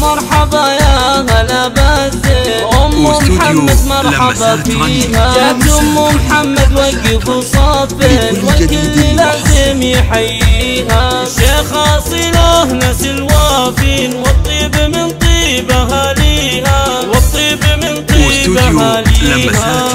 مرحبا يا هلا بالزين، أم محمد مرحبا فيها، جات أم محمد وقفوا صفين والكل لازم يحييها. الشيخ أصيله ناس الوافين والطيب من طيب أهاليها، والطيب من طيب أهاليها.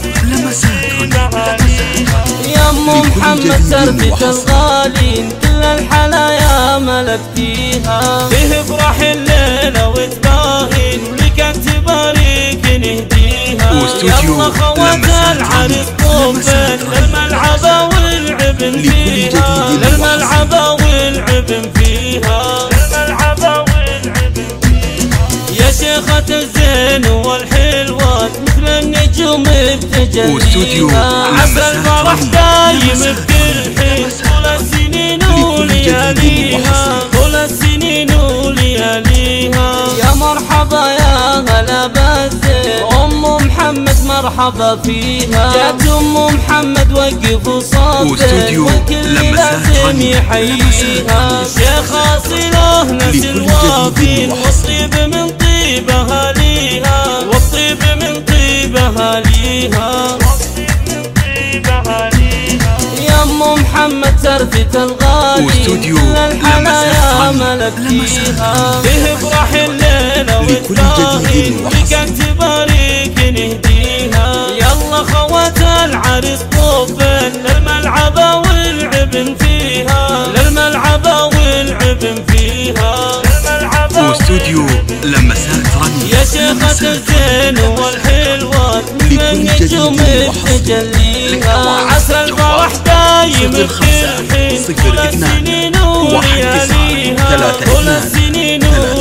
يا أم محمد تربية الغالين كل الحلايا ملكتيها، فيه افرح الليلة وتباهين ولك تبارك نهديها. يلا خوات العرس طوفين للملعبة والعبن فيها، للملعبة والعبن فيها، للملعبة والعبن فيها. يا شيخة الزين والحلوات مثل النجوم بتجليها، عسى الفرح دايم بكل حين طول السنين ولياليها، طول السنين ولياليها. يا مرحبا يا هلا بالزين، أم محمد مرحبا فيها، جات أم محمد وقفوا صفين والكل لازم يحييها. الشيخ أصيله ناس الوافين والطيب من طيب أهاليها، والطيب من طيب أهاليها. يا أم محمد تربية الغالي كل الحلايا ملكتيها، فيه افرح الليلة وتباهين ولك تبارك نهديها. يلا خوات العرس طوفين للملعبة والعبن فيها، للملعبة والعبن فيها، للملعبة واستوديو لمسات رني. يا شيخة الزين والحلوات مثل النجوم بتجليها، عسى الفرح دايم بكل حين طول السنين ولياليها، طول السنين